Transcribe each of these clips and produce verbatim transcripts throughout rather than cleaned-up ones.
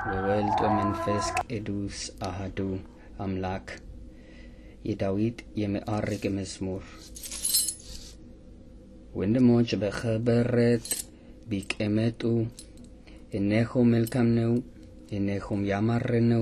ወወልድ ወመንፈስ ቅዱስ አሐዱ አምላክ። የዳዊት የመዓርግ መዝሙር። ወንድሞች በኸበረት ቢቀመጡ እነሆ መልካም ነው፣ እነሆም ያማረ ነው።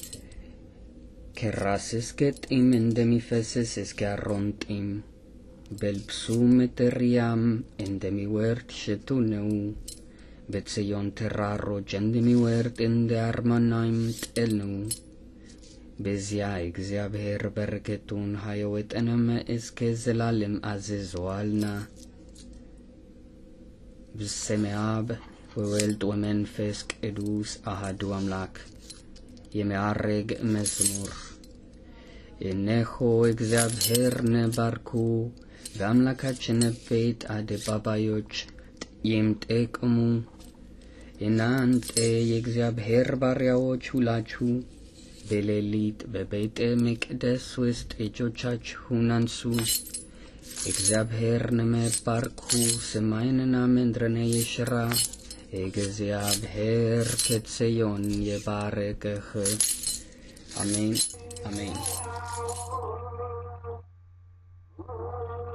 ከራስ እስከ ጢም እንደሚፈስስ እስከ አሮን ጢም በልብሱ መጠሪያም እንደሚወርድ ሽቱ ነው። በጽዮን ተራሮች እንደሚወርድ እንደ አርማናይም ጠል ነው። በዚያ እግዚአብሔር በረከቱን ኃይወትንም እስከ ዘላለም አዝዟልና። በስመ አብ ወወልድ ወመንፈስ ቅዱስ አሐዱ አምላክ። የመዓርግ መዝሙር። እነሆ እግዚአብሔርን ባርኩ፣ በአምላካችን ቤት አደባባዮች ይምጠቁሙ። እናንተ የእግዚአብሔር ባሪያዎች ሁላችሁ በሌሊት በቤተ መቅደስ ውስጥ እጆቻችሁን አንሱ። እግዚአብሔርን ባርኩ፣ ሰማይንና ምድርን የሠራ እግዚአብሔር ከጽዮን የባረከህ። አሜን አሜን።